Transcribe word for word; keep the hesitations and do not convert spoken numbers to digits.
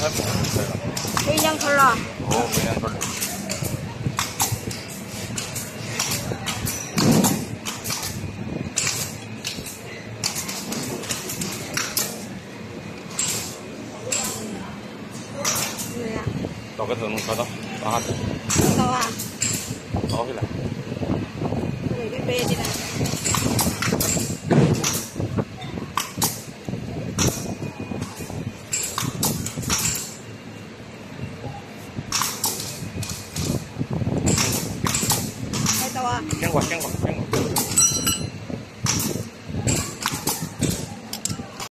hết rồi. Đi nhân thôi rồi. Ồ, mình ăn con. Đâu cái thường sao đó? Đó hả? Đâu à? Đó cái là. Người cái bê đi này. Đâu à? Kén quạt, kén quạt, kén quạt.